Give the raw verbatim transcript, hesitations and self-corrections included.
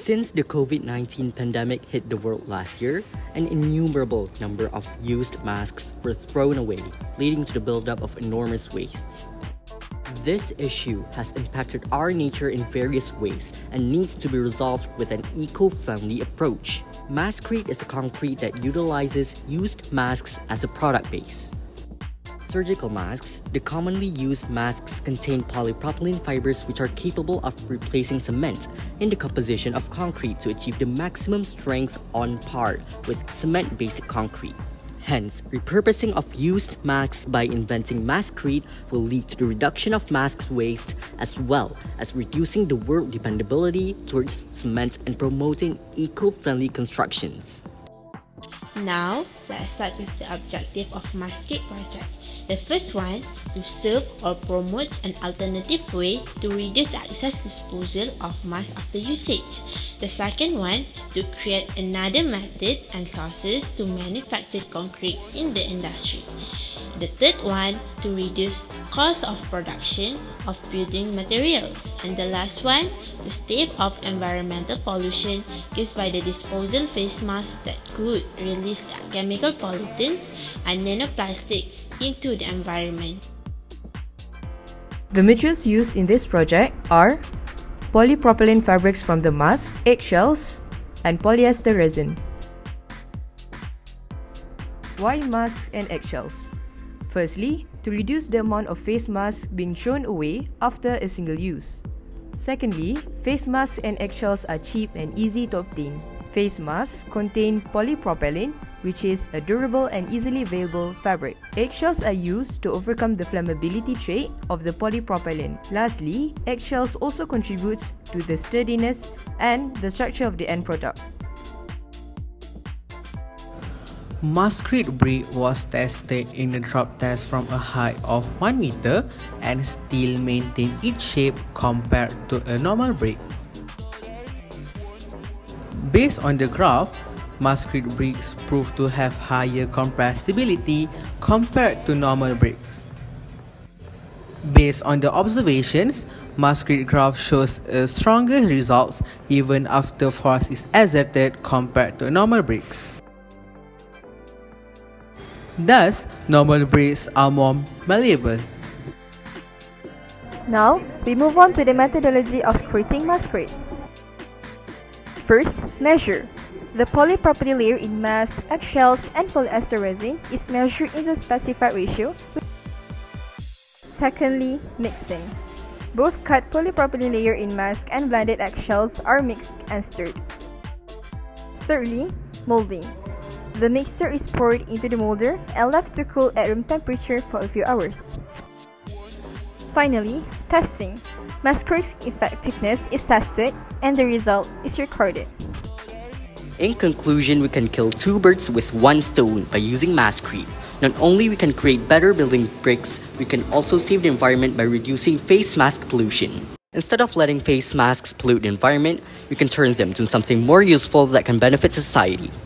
Since the COVID nineteen pandemic hit the world last year, an innumerable number of used masks were thrown away, leading to the buildup of enormous wastes. This issue has impacted our nature in various ways and needs to be resolved with an eco-friendly approach. Maskcrete is a concrete that utilizes used masks as a product base. Surgical masks, the commonly used masks, contain polypropylene fibers which are capable of replacing cement in the composition of concrete to achieve the maximum strength on par with cement-based concrete. Hence, repurposing of used masks by inventing Maskcrete will lead to the reduction of mask waste as well as reducing the world dependability towards cement and promoting eco-friendly constructions. Now, let's start with the objective of Maskcrete project. The first one, to serve or promote an alternative way to reduce excess disposal of mask after usage. The second one, to create another method and sources to manufacture concrete in the industry. The third one, to reduce cost of production of building materials. And the last one, to stave off environmental pollution caused by the disposal face masks that could release chemical pollutants and nanoplastics into the environment. The materials used in this project are polypropylene fabrics from the mask, eggshells, and polyester resin. Why masks and eggshells? Firstly, to reduce the amount of face masks being thrown away after a single use. Secondly, face masks and eggshells are cheap and easy to obtain. Face masks contain polypropylene, which is a durable and easily available fabric. Eggshells are used to overcome the flammability trait of the polypropylene. Lastly, eggshells also contributes to the sturdiness and the structure of the end product. Maskcrete brick was tested in a drop test from a height of one meter and still maintained its shape compared to a normal brick. Based on the graph, Maskcrete bricks proved to have higher compressibility compared to normal bricks. Based on the observations, Maskcrete graph shows a stronger results even after force is exerted compared to normal bricks. Thus, normal bricks are more malleable. Now, we move on to the methodology of creating Maskcrete. First, measure. The polypropylene layer in mask, eggshells, and polyester resin is measured in the specified ratio. Secondly, mixing. Both cut polypropylene layer in mask and blended eggshells are mixed and stirred. Thirdly, molding. The mixture is poured into the molder and left to cool at room temperature for a few hours. Finally, testing. Maskcrete's effectiveness is tested and the result is recorded. In conclusion, we can kill two birds with one stone by using Maskcrete. Not only we can create better building bricks, we can also save the environment by reducing face mask pollution. Instead of letting face masks pollute the environment, we can turn them to something more useful that can benefit society.